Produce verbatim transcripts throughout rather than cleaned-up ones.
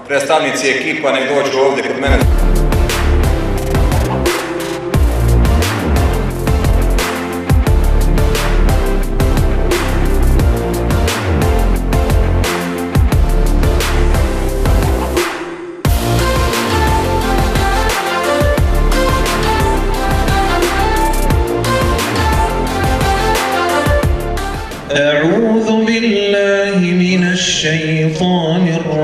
predstavnici ekipa nek dođu ovdje kod mene. أعوذ بالله من الشيطان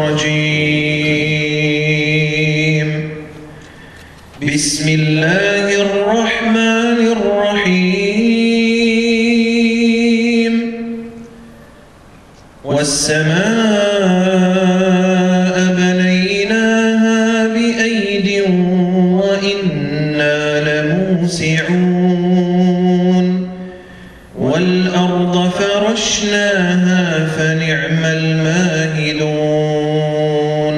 الرجيم بسم الله الرحمن الرحيم والسماء بنيناها بأيد وإنا لموسعون والأرض فرشناها فنعم الماهدون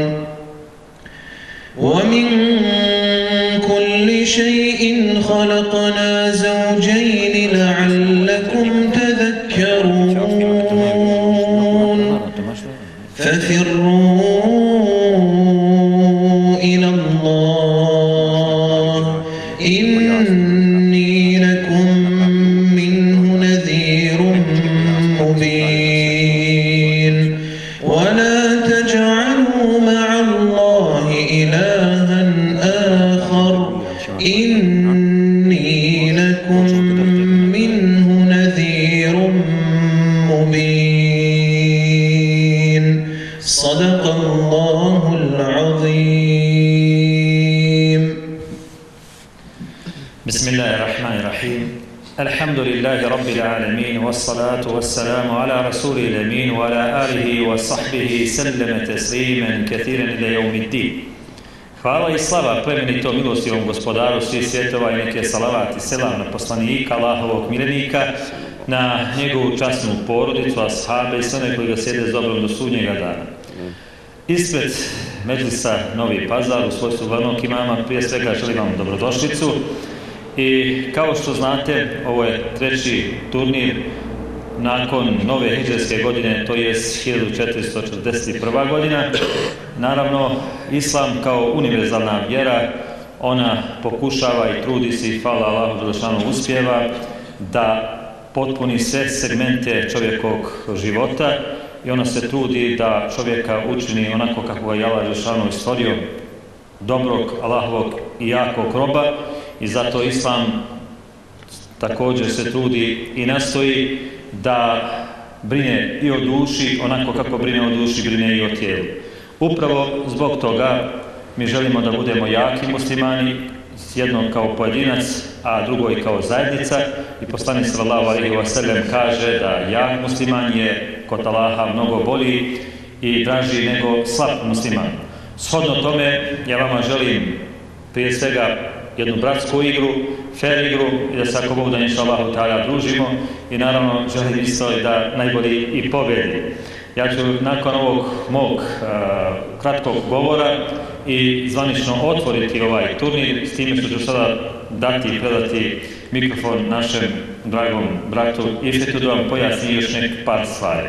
ومن كل شيء خلقنا زوجين لعلكم تذكرون ففروا إلى الله إني لكم منه نذير مبين ولا تجعلوا مع الله إلها آخر إني لكم منه نذير مبين صدق الله العظيم. بسم الله الرحمن الرحيم. الحمد لله رب العالمين والصلاة والسلام على رسول الأمين وعلى آله وصحبه سلم تسليما كثيرا إلى يوم الدين. Hvala i slava plemenitom milostivom gospodaru svih svjetova i neke salavat i selam na poslanika, Allahovog miljenika, na njegovu časnu porodicu, ashabe i sve one koji ga sjede s dobrom do sudnjega dana. Ispred Medžlisa Novi Pazar u svojstvu glavnog imama prije svega želim vam dobrodošlicu. I kao što znate, ovo je treći turnir nakon nove hidžretske godine, to je hiljadu četiristo četrdeset prva godina. Naravno, Islam kao univerzalna vjera, ona pokušava i trudi se i hvala Allahu Đelešanu uspijeva da potpuni sve segmente čovjekovog života i ona se trudi da čovjeka učini onako kako ga je Allah Đelešanu stvorio, dobrog, Allahovog i jakog roba. I zato Islam također se trudi i nastoji da brine i o duši, onako kako brine o duši, brine i o tijelu. Upravo zbog toga mi želimo da budemo jaki muslimani, jednom kao pojedinac, a drugo i kao zajednica. I poslanik sallallahu alejhi ve sellem kaže da jak musliman je kod Allaha mnogo bolji i draži nego slab musliman. Shodno tome, ja vama želim prije svega jednu bratsku igru, fair igru i da se ako Bog da inša Allahu ta'ala družimo i naravno želim isto da najbolji i pobjedi. Ja ću nakon ovog mog uh, kratkog govora i zvanično otvoriti ovaj turnir, s time što ću sada dati i predati mikrofon našem dragom bratu Ifetu da vam pojasni još nek par stvari.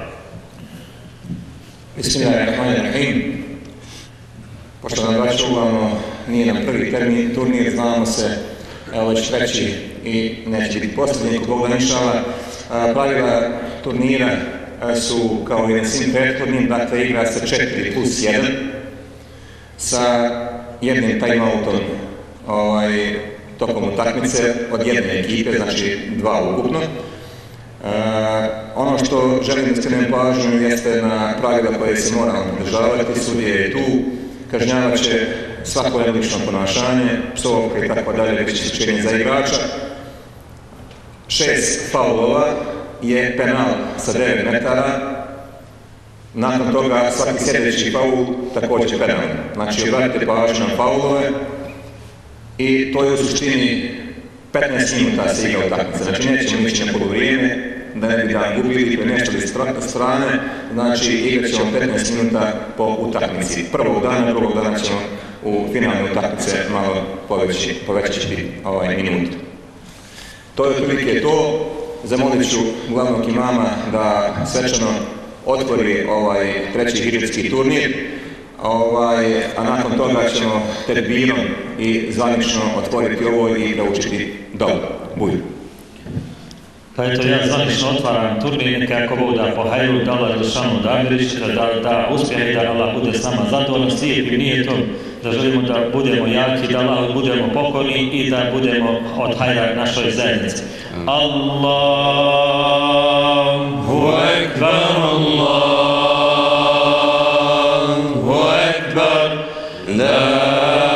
Bismillahirrahmanirrahim. Pošto nam braću uvamo, nije nam prvi termin, turnir, znamo se, evo već treći i neće biti posljednji, kod Boga inšala. Pravila turnira su kao i na svim prethodnim, dakle igra se četiri plus jedan sa jednim timeoutom ovaj, tokom utakmice od jedne ekipe, znači dva ukupno. Uh, ono što želim da skrenem pažnju jeste na pravila koje se moramo pridržavati. Sudija je tu, kažnjavat će svako nelogično ponašanje, psovka i tako dalje, već isključenje za igrača. Šest faulova je penal sa devet metara, nakon toga svaki sljedeći faul također penal. Znači obratite pažnju na faulove i to je u suštini petnaest minuta se igra utakmice. Znači nećemo ići na poluvrijeme, da ne bi dan gubili, premještali strane, znači igrat ćemo petnaest minuta po utakmici. Prvog dana, drugog dana ćemo u finalne utakmice malo poveći, povećati ovaj minut. To je otprilike to. Zamolit ću glavnog imama da svečano otvori ovaj treći hidžretski turnir, ovaj, a nakon toga ćemo tekbirom i zvanično otvoriti ovo i proučiti dom. Budu. Pa eto, ja zvanično otvaram turnir, kako Bog da po hajru, da Allah Đelešanu da agriče, da, da, da uspjehe, da Allah bude s nama zadovoljan, s lijepim nijetom, da želimo da budemo jaki, da Allah budemo pokorni i da budemo od hajra našoj zajednici. Allahu Ekber, Allahu Ekber, la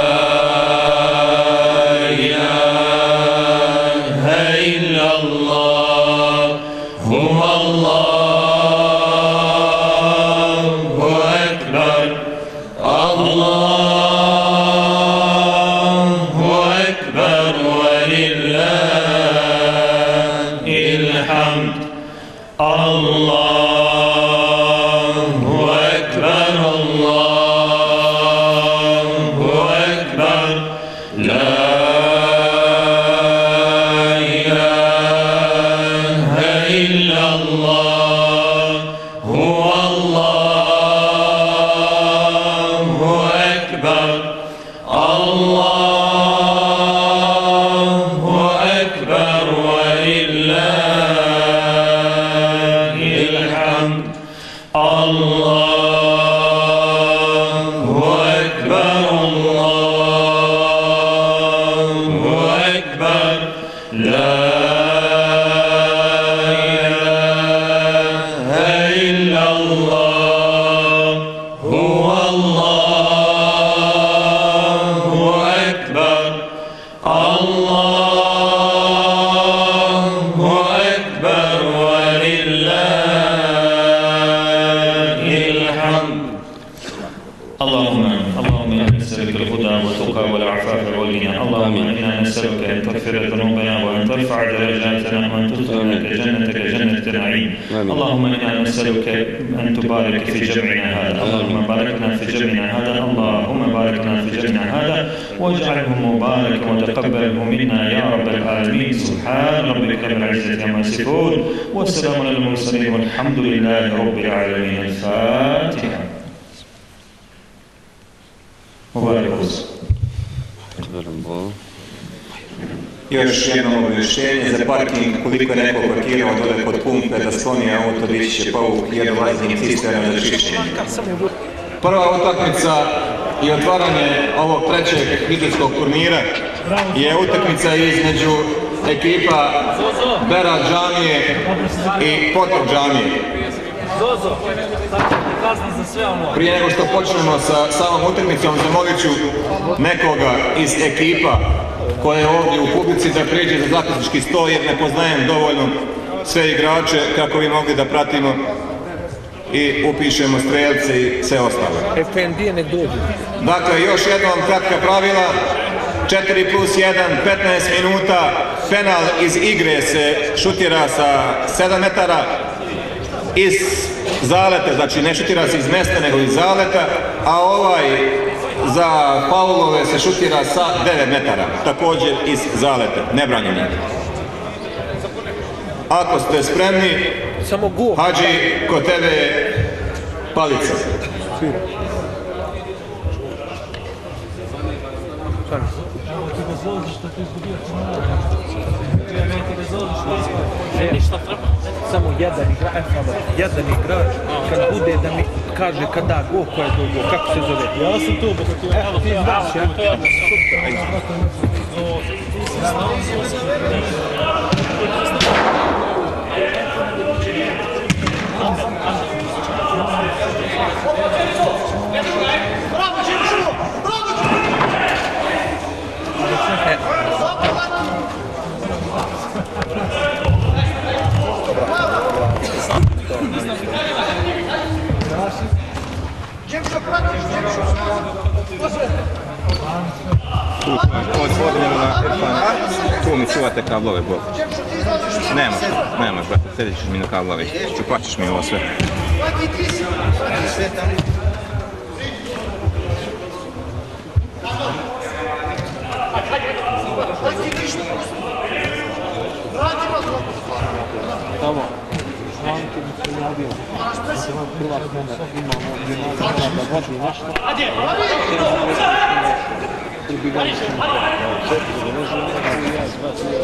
اللهم إنا نسألك أن تبارك في جمعنا هذا اللهم باركنا في جمعنا هذا اللهم باركنا في جمعنا هذا واجعله مباركا وتقبله منا يا رب العالمين سبحان ربك رب العزة عما يصفون والسلام على المرسلين والحمد لله رب العالمين. الفاتحة. مبارك. Još jedno obavještenje za parking, koliko je neko parkirao dole kod pumpe da skloni auto, bit će povuk jednolaznim cisternom za čišćenje. Prva utakmica i otvaranje ovog trećeg hidretskog turnira je utakmica između ekipa Bera džamije i Potok džamije. Prije nego što počnemo sa samom utakmicom, zamolit ću nekoga iz ekipa koje je ovdje u publici da prijeđe za zapisnički sto jer ne poznajem dovoljno sve igrače kako bi mogli da pratimo i upišemo strelce i sve ostalo. Dakle, još jednom kratka pravila, četiri plus jedan, petnaest minuta, penal iz igre se šutira sa sedam metara, iz zaleta, znači ne šutira se iz mesta nego iz zaleta, a ovaj za faulove se šutira sa devet metara, također iz zaleta, nebranjeni. Ako ste spremni, Hadži, kod tebe je palica. Samo jedan igrač, jedan igrač, kad bude da mi kaže kada go, koja je to go, kako se zove? Ja sam tu, evo ti znaš, ja? Tu mi čuvate kablove, Bog. Nemaš, nemaš, brate, središ mi na kablove. Čupaćeš mi ovo sve. Tamo. bilo. Prvak mene imamo gimnazija da vodi nešto. Pribigali smo četiri dovežu, ja izbacili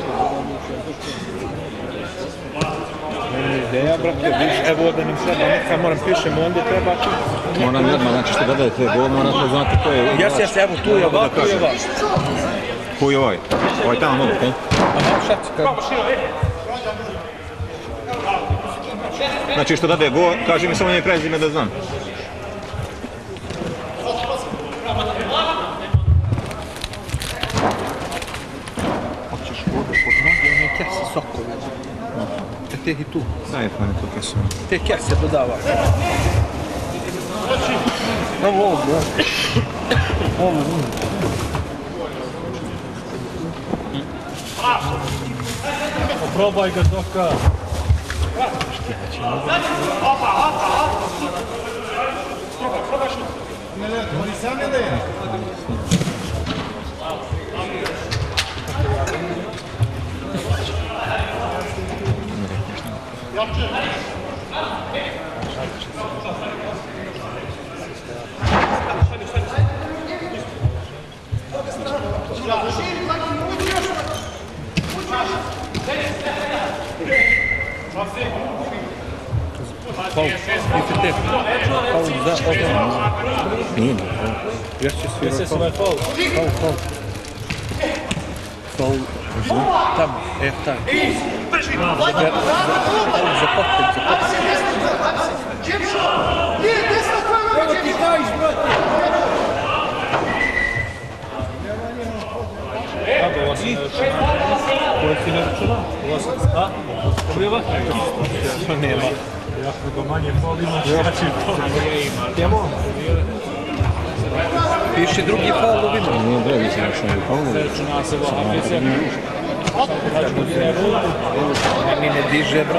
meni ideja, brate, viš, evo da nam sada neka moram pišem, onda treba čuti. Moram jedno, znači što dodajete gol, morate znati ko je... Jes, jes, evo tu je ovak, tu je ovak. Ko je ovaj? Ovaj tamo mogu, kaj? Aha, šta ti kada? Znači što dade gol, kaži mi samo nje prezime da znam. Hoćeš vode pod noge, one kese sokovi. E te i tu. Daj pa ne tu kesu. Te kese dodava. Evo ovdje, ovo. Ovo, Probaj ga doka. Paul, nisi te. Paul, za, ovo. Nije. Ja ću svirati. Jesi ovaj faul? Paul, Paul. Paul, tamo, e, taj. Paul, za potem, za potem. Evo ti staviš, brate! Kako ovo si ne računa? Koje si ne računa? Ovo si, a? Dobriva? To nema. Jako ga manje volimo, znači to imamo. Piši drugi faul u vinu. Nije drugi se računaju faul. Računa se ovo aplice. Mi ne diže, bro.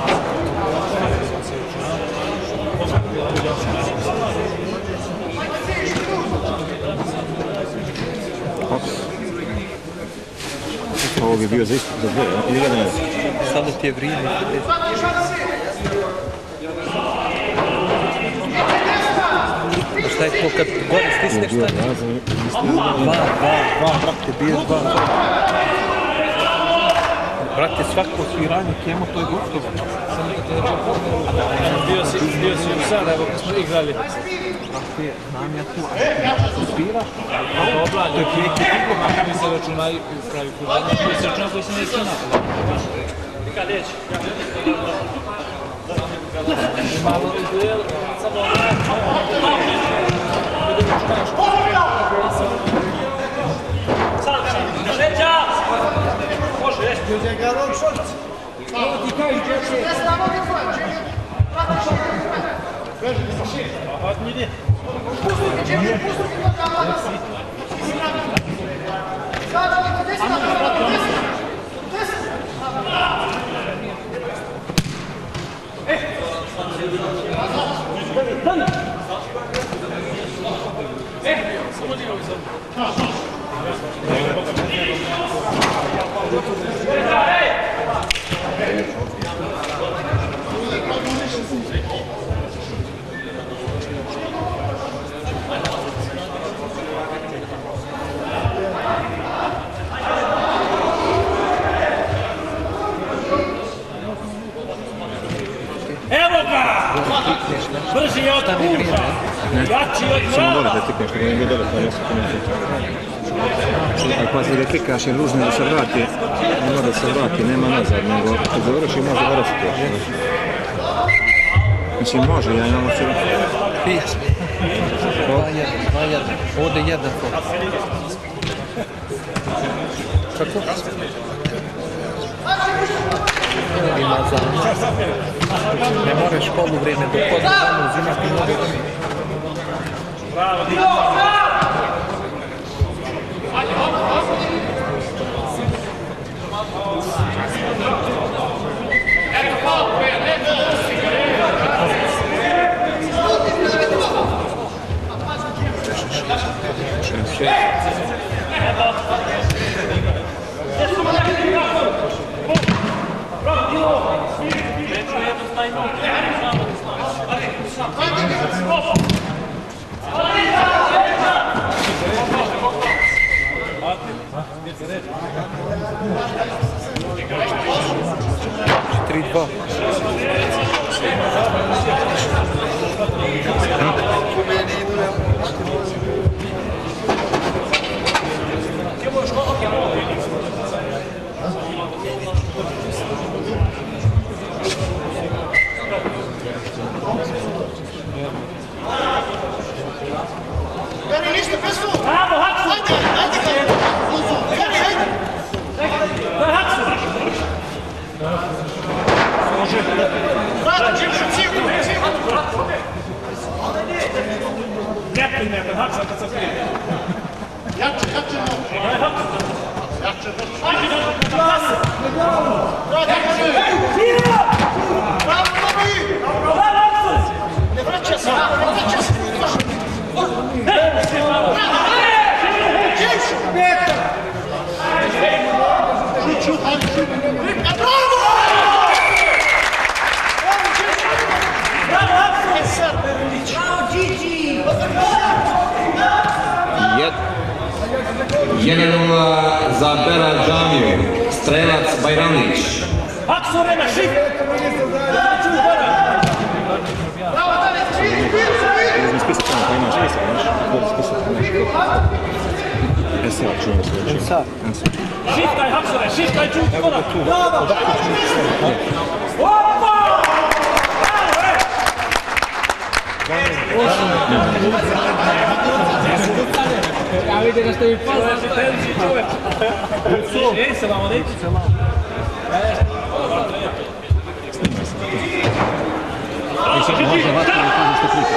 Ovo bi bio za isto, za dvoje, ili jedan je? Sada ti je vrijeme. Šta je to kad gore stisneš stanje? Dva, dva, dva, brate, biješ dva. Brate, svako sviranje kemo, to je gotovo. Bio si, bio si u Sarajevo kad smo igrali. Brate, znam ja tu, a ti sviraš? To je prijeki igro, kako mi se računaju u pravi kurva. Mi se računaju koji se ne iskana. Kad neće? Malo duel, samo brži od kurva! Jači od mrava! Samo dole da tikneš, da ne bi dole, pa ne se komentirati. Ali pazi da klikaš jer uzme da se vrati, ne mora da se vrati, nema nazad, nego kad završi može vratiti još. Mislim može, ja imam sve. Piješ. Dva jedan, dva jedan. Ovdje jedan fol. Kako? Ima za... Ne moraš polu vrijeme dok pozna danu uzimati mnogo. Bravo, Dino! Bravo, Dino! tri dva. jedan nula za Bela Džamiju, strelac Bajramić. Aksorena, šik! Šiftaj, Aksore, šiftaj, čuti voda! Opa! Ja vidim da ste mi poznati tenzi čovjek. Ej, selam alejkum. Selam. Može vatno da kažem što priča.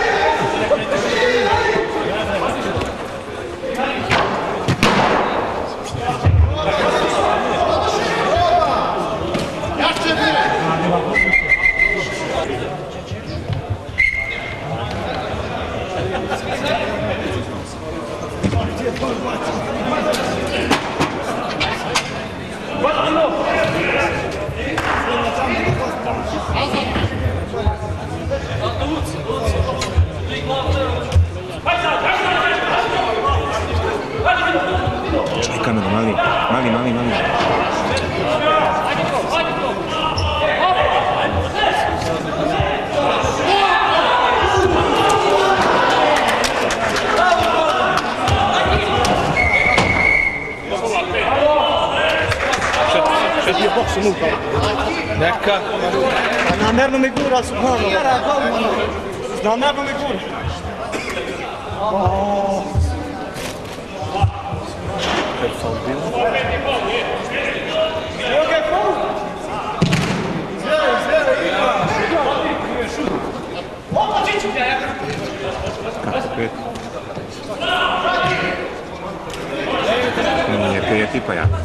Kameru, mali, mali, mali, mali. Šet je boks unutra. Neka. Namjerno mi gura, subhano. Namjerno mi gura. Kako pet? Nije prije tipa ja.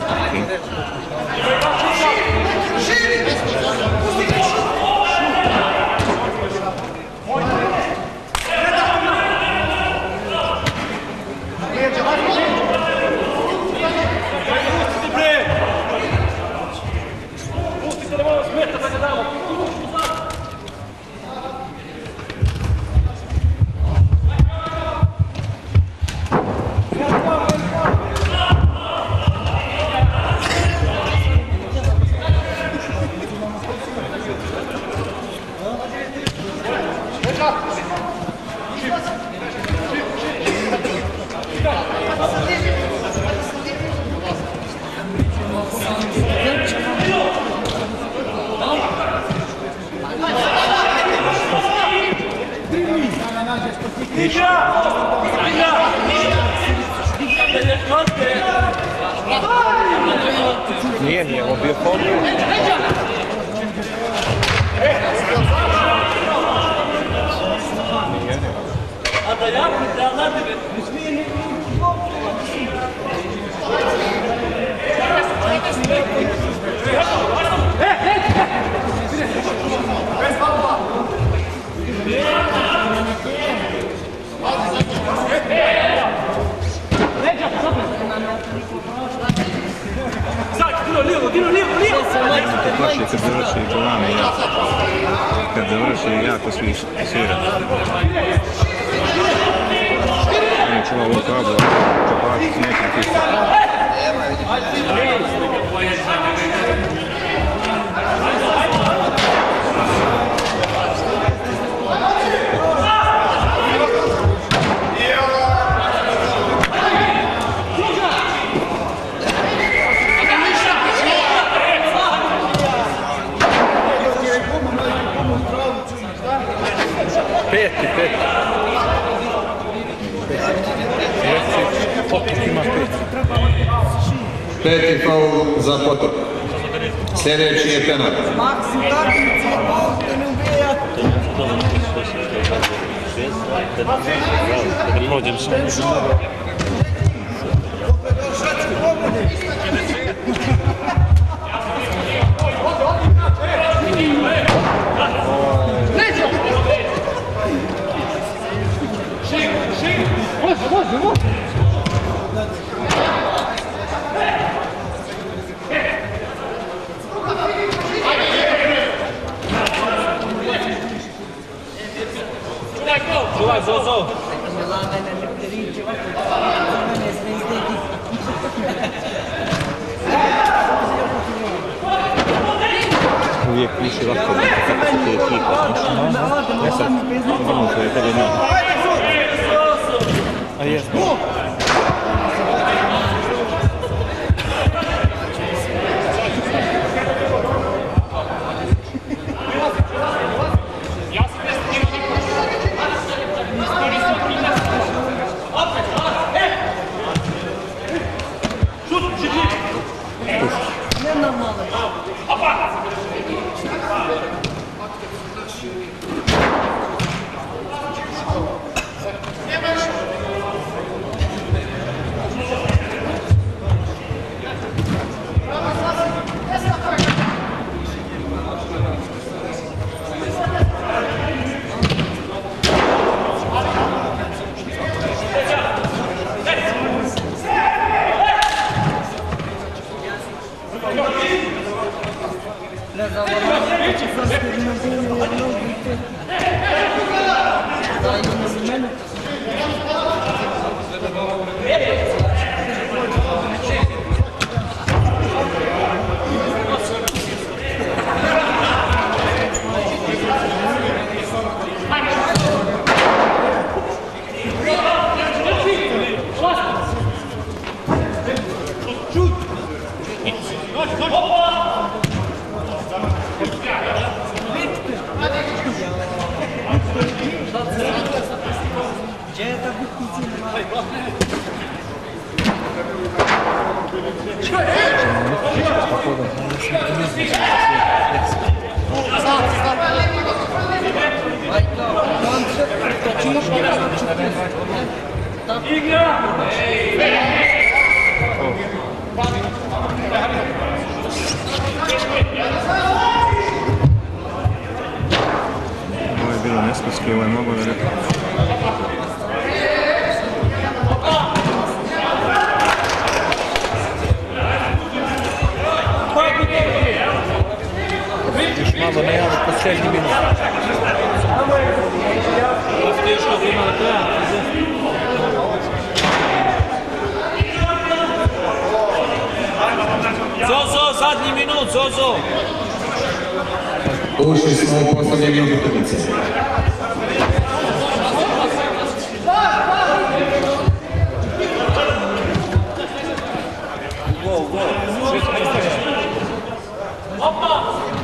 Nije, nije, ovo bio fond. A da ja da nadebe. Plaši kad završi Golana i ja. Kad završi jako svi svira. ovo kablo, čapačić neće pisati. Peti, peti. Potok ima pet. Peti faul za Potok. Sljedeći je penal. Maksim takmice, ovdje ne ubijate. Da ne prođem sam. Čuvaj, Zozo! Uvijek piše lako da kako se te ekipa. Ne sad, vrlo to je tebe nije. A jes. Ovo je bilo neskuski, ovo je mogo da rekao. Još malo ne javi po sedmi minut. Teško ima da treba. Zozo, zadnji minut, Zozo! Ušli smo u posljednje minut utakmice. Gol, gol. Opa!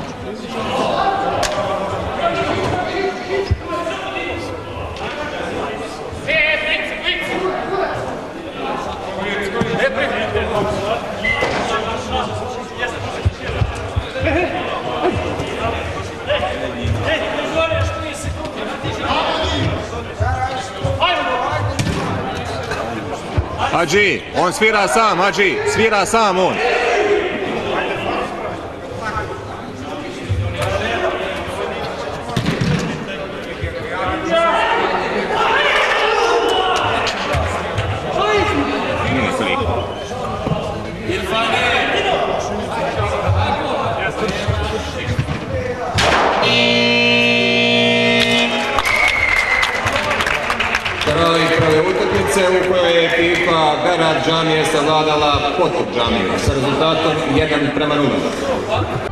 Hadži, on svira sam, Hadži, svira sam on. Kraj prve utakmice u kojoj je ekipa Berat džamije savladala Potok džamiju sa rezultatom jedan prema nula.